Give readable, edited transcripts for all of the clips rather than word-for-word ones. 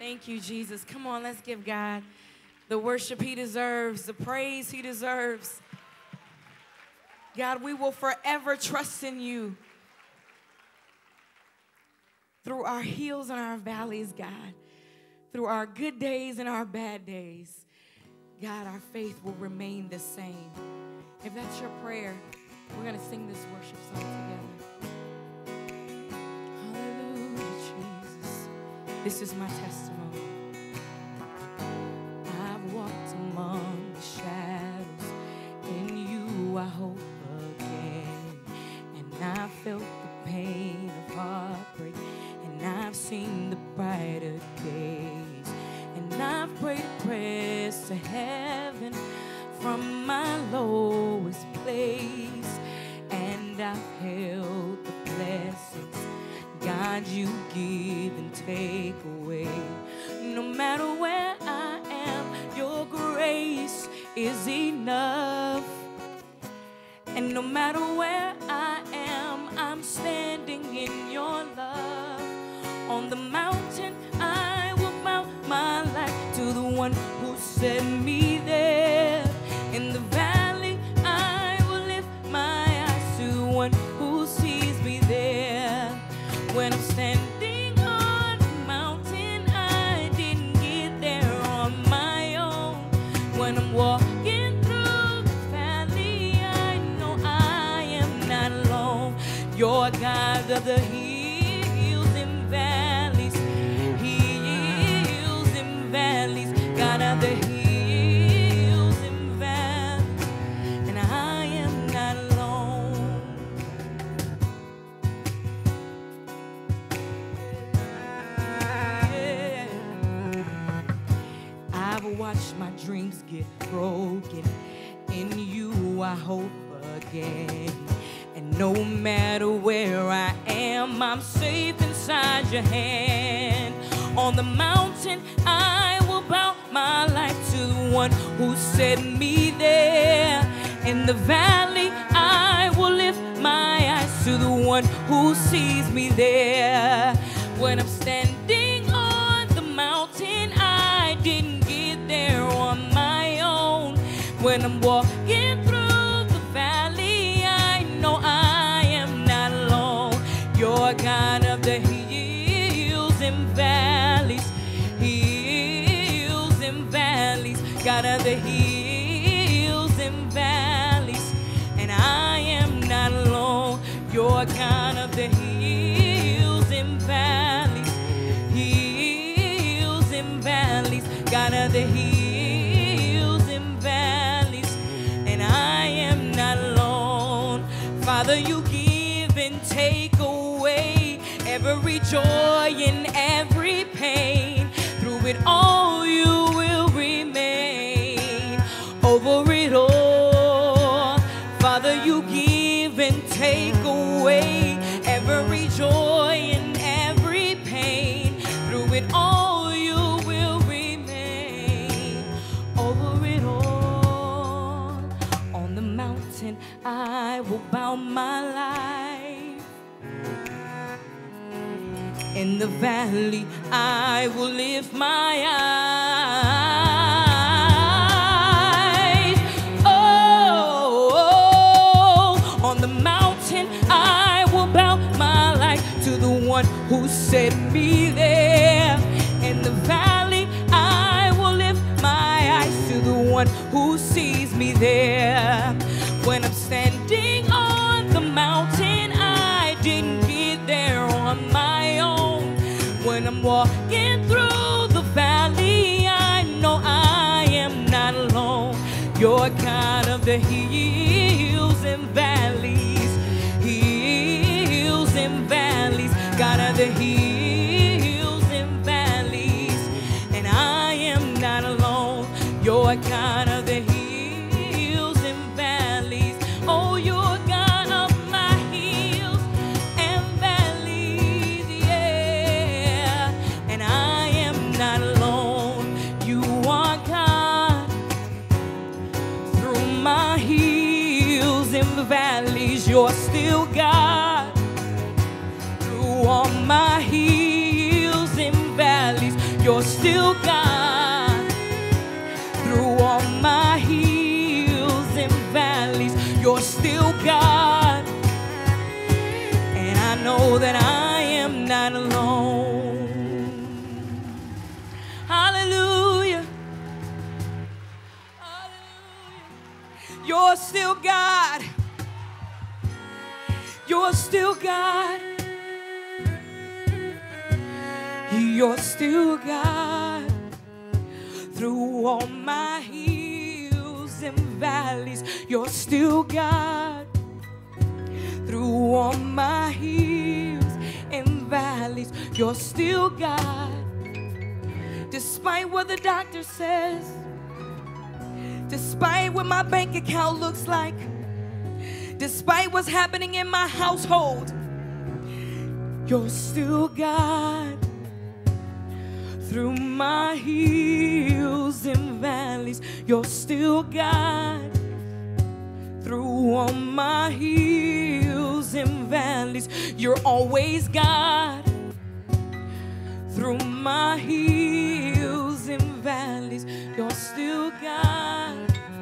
Thank you, Jesus. Come on, let's give God the worship he deserves, the praise he deserves. God, we will forever trust in you. Through our hills and our valleys, God. Through our good days and our bad days. God, our faith will remain the same. If that's your prayer, we're going to sing this worship song together. Hallelujah, Jesus. This is my testimony. I've walked among the shadows. In you I hope again. And I felt the pain of heartbreak. And I've seen the brighter days. And I've prayed prayers to heaven from my lowest place. And I've held the blessings God you give and take away. No matter where I am, your grace is enough. And no matter where I am, I'm standing in your love. On the mountain, I will bow my life to the one who set me there. In the valley, I will lift my eyes to the one who sees me there. When I'm standing on the mountain, I didn't get there on my own. When I'm walking through the valley, I know I am not alone. You're God of the hills and valleys. Hills and valleys. God of the hills and valleys. And I am not alone. Yeah. I've watched my dreams get broken. In you I hope again. And no matter where I am, I'm safe inside your hand. On the mountain, I will bow my life to the one who set me there. In the valley, I will lift my eyes to the one who sees me there. When I'm standing on the mountain, I didn't get there on my own. When I'm walking through the valley, I know I am not alone. You're God of the hills and valleys. Hills and valleys. God of the hills and valleys. And I am not alone. You're God of the hills and valleys. Hills and valleys. God of the hills and valleys. And I am not alone. Father, you give and take away every joy and every pain. Through it all, you will remain. Over it all, Father, you give and take away every joy and every pain. Through it all, you will remain. Over it all, on the mountain, I will bow my life. In the valley, I will lift my eyes. Oh, on the mountain, I will bow my life to the one who set me there. In the valley, I will lift my eyes to the one who sees me there. When I'm standing on the mountain, I didn't get there on my own. When I'm walking through the valley, I know I am not alone. You're God of the hills and valleys. Hills and valleys. God of the hills and valleys. And I am not alone. You're God of the hills and valleys. Oh, you're God of my hills and valleys, yeah. And I am not alone. You are God through my hills and valleys. You're still God through all my hills and valleys. you're still God. Through all my hills and valleys, you're still God. And I know that I am not alone. Hallelujah. Hallelujah. You're still God. You're still God. You're still God. Through all my hills and valleys, you're still God. Through all my hills and valleys, you're still God. Despite what the doctor says, despite what my bank account looks like, despite what's happening in my household, you're still God. Through my hills and valleys, you're still God. Through all my hills and valleys, you're always God. Through my hills and valleys, you're still God.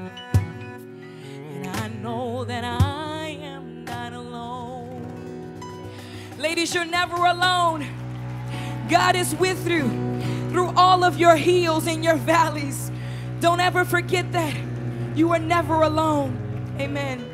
And I know that I am not alone. Ladies, you're never alone. God is with you through all of your hills and your valleys. Don't ever forget that. You are never alone. Amen.